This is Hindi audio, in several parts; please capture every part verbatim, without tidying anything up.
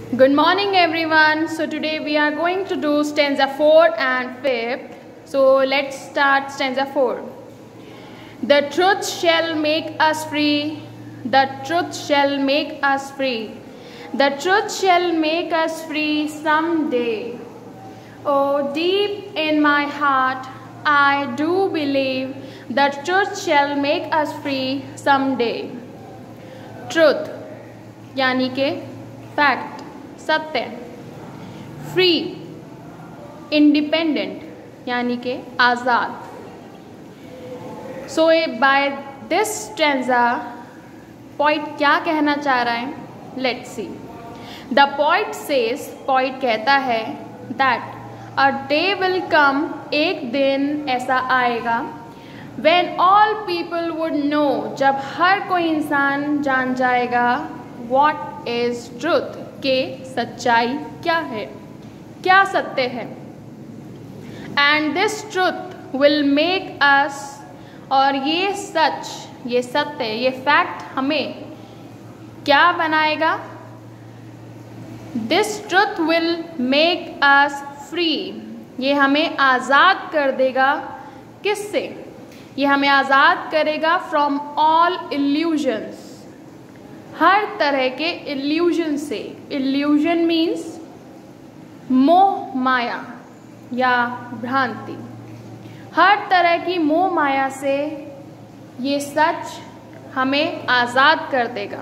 Good morning everyone. So today we are going to do stanza four and fifth. So let's start stanza four. The truth shall make us free. The truth shall make us free. The truth shall make us free someday. Oh, deep in my heart, I do believe the truth shall make us free someday. Truth यानी के फैक्ट, सत्य. फ्री, इंडिपेंडेंट यानी के आज़ाद. So by this stanza poet क्या कहना चाह रहा है? Let's see. The poet says, poet कहता है that a day will come, एक दिन ऐसा आएगा, when all people would know, जब हर कोई इंसान जान जाएगा what is truth, के सच्चाई क्या है, क्या सत्य है. and this truth will make us, और ये सच, ये सत्य, ये फैक्ट हमें क्या बनाएगा? this truth will make us free, ये हमें आज़ाद कर देगा. किससे? ये हमें आज़ाद करेगा फ्रॉम ऑल इल्यूजन्स, हर तरह के इल्यूजन से. इल्यूजन मीन्स मोह माया या भ्रांति. हर तरह की मोह माया से ये सच हमें आज़ाद कर देगा.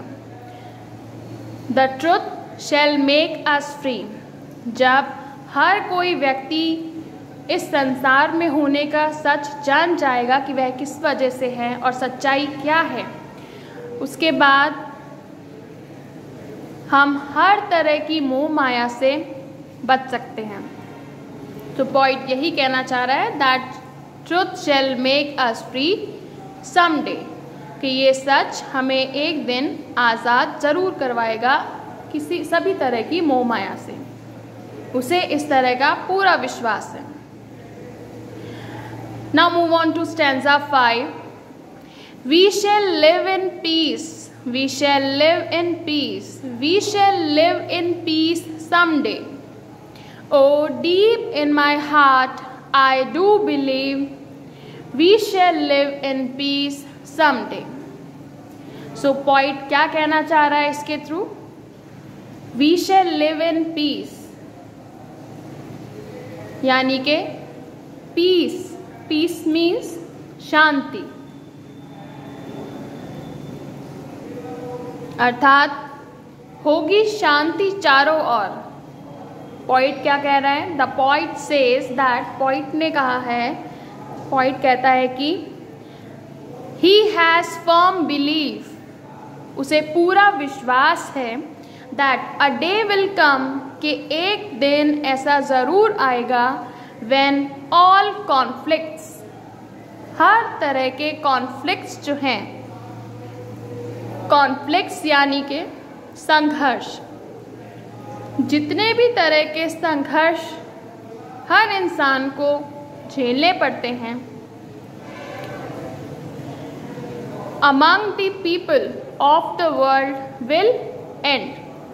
The truth shall make us free, जब हर कोई व्यक्ति इस संसार में होने का सच जान जाएगा कि वह किस वजह से है और सच्चाई क्या है, उसके बाद हम हर तरह की मोह माया से बच सकते हैं. तो पॉइंट यही कहना चाह रहा है that truth shall make us free someday, कि ये सच हमें एक दिन आज़ाद ज़रूर करवाएगा किसी सभी तरह की मोह माया से. उसे इस तरह का पूरा विश्वास है. Now move on to stanza five. We shall live in peace. We shall live in peace. We shall live in peace someday. Oh, deep in my heart, I do believe we shall live in peace someday. So poet क्या कहना चाह रहा है इसके through? We shall live in peace, यानी के peace. पीस मीन्स शांति, अर्थात होगी शांति चारों ओर. पॉइट क्या कह रहा है? The poet says that, poet ने कहा है, पॉइट कहता है कि ही हैज़ फर्म बिलीव, उसे पूरा विश्वास है that a day will come, कि एक दिन ऐसा ज़रूर आएगा when all conflicts, हर तरह के कॉन्फ्लिक्ट्स जो हैं, कॉन्फ्लिक्ट्स यानी के संघर्ष, जितने भी तरह के संघर्ष हर इंसान को झेलने पड़ते हैं, among the people of the world will end,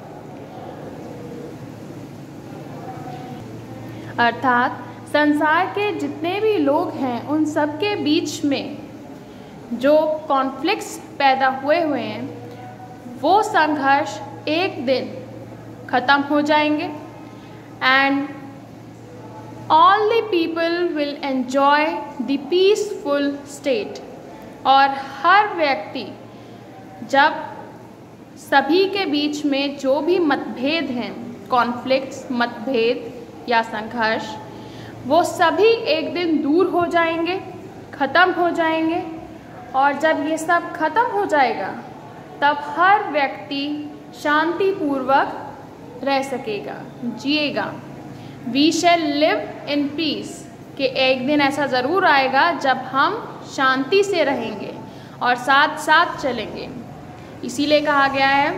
अर्थात संसार के जितने भी लोग हैं उन सब के बीच में जो कॉन्फ्लिक्ट्स पैदा हुए हुए हैं, वो संघर्ष एक दिन ख़त्म हो जाएंगे. And all the people will enjoy the peaceful state, और हर व्यक्ति जब सभी के बीच में जो भी मतभेद हैं, कॉन्फ्लिक्ट्स, मतभेद या संघर्ष, वो सभी एक दिन दूर हो जाएंगे, ख़त्म हो जाएंगे. और जब ये सब ख़त्म हो जाएगा तब हर व्यक्ति शांतिपूर्वक रह सकेगा, जिएगा. We shall live in peace, कि एक दिन ऐसा ज़रूर आएगा जब हम शांति से रहेंगे और साथ साथ चलेंगे. इसीलिए कहा गया है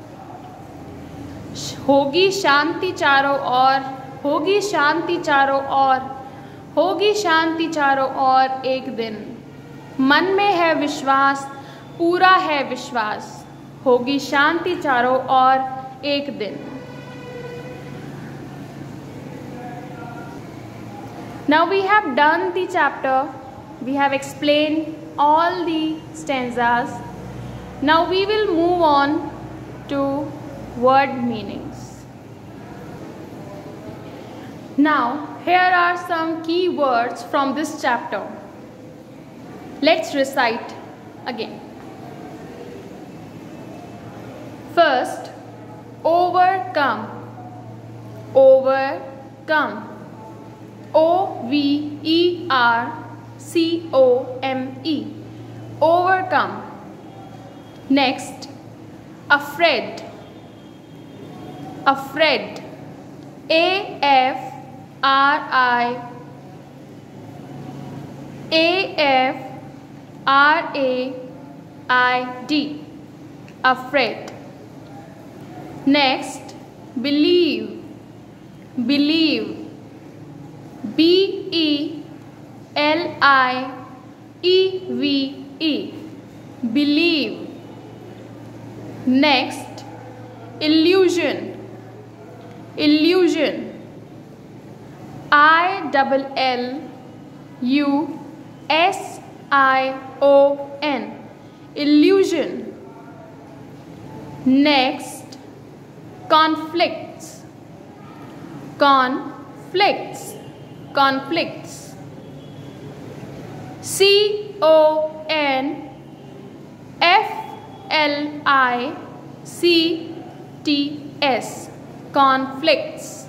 होगी शांति चारों ओर, होगी शांति चारों ओर, होगी शांति चारों ओर एक दिन. मन में है विश्वास, पूरा है विश्वास, होगी शांति चारों ओर एक दिन. Now we have done the chapter. We have explained all the stanzas. Now we will move on to word meanings. Now here are some key words from this chapter. Let's recite again. First, overcome. Overcome. O V E R C O M E. Overcome. Next, afraid. Afraid. A F R I A F R A I D. Afraid. Next, believe. Believe. B E L I E V E. Believe. Next, illusion. Illusion. I double L U S I O N. Illusion. Next, conflicts. Conflicts. Conflicts. C O N F L I C T S. Conflicts.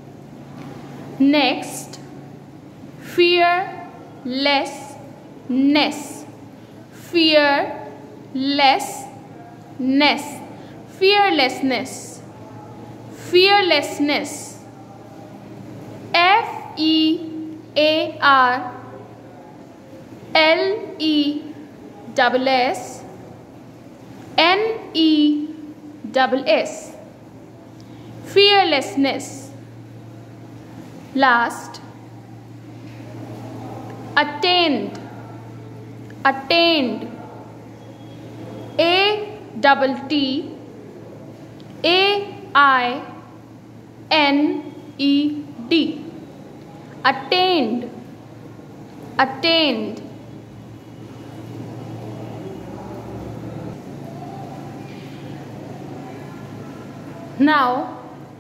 Next, fearlessness. Fearlessness. Fearlessness. Fearlessness. F E A R L E S S N E S S. Fearlessness. Last, attained. Attained. A double T A I N E D. Attained. Attained. Now,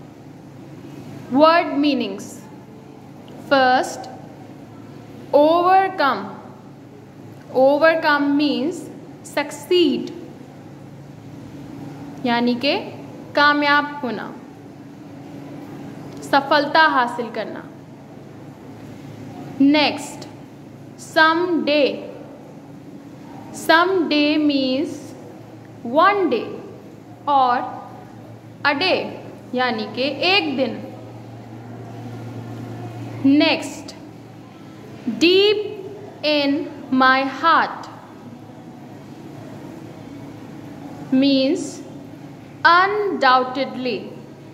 word meanings. First, overcome. Overcome means succeed, यानी के कामयाब होना, सफलता हासिल करना. Next, someday. Someday means one day or a day, यानी के एक दिन. Next, deep in my heart means undoubtedly.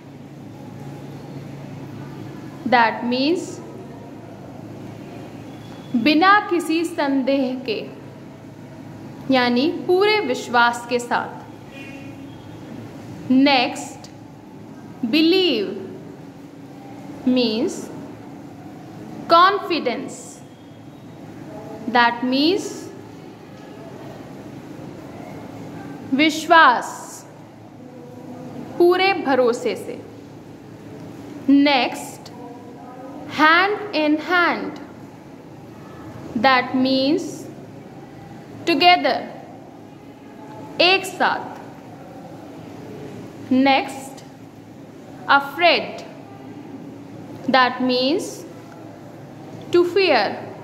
That means बिना किसी संदेह के, यानी पूरे विश्वास के साथ. Next, believe means confidence. That means विश्वास, पूरे भरोसे से. Next, hand in hand. That means together, एक साथ. Next, afraid. That means to fear,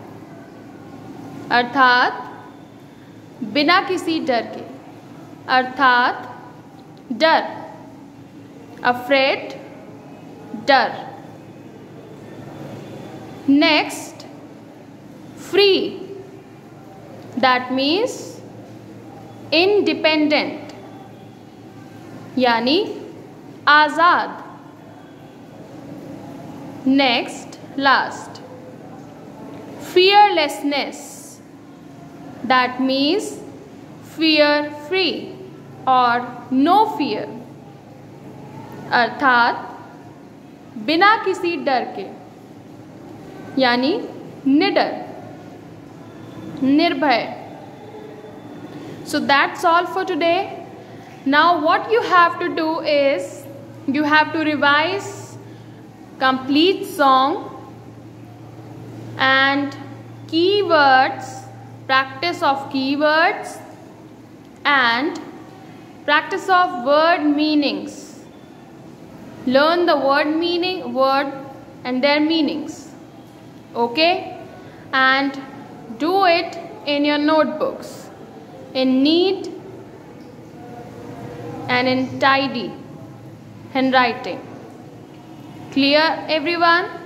अर्थात बिना किसी डर के, अर्थात डर. Afraid, डर. Next, free. That means independent, यानी आज़ाद. Next, last, fearlessness. That means fear free or no fear, अर्थात बिना किसी डर के, यानी निडर, nirbhay. So that's all for today. Now what you have to do is you have to revise complete song and keywords, practice of keywords and practice of word meanings. Learn the word meaning, word and their meanings. Okay? And do it in your notebooks in neat and in tidy handwriting. Clear, everyone?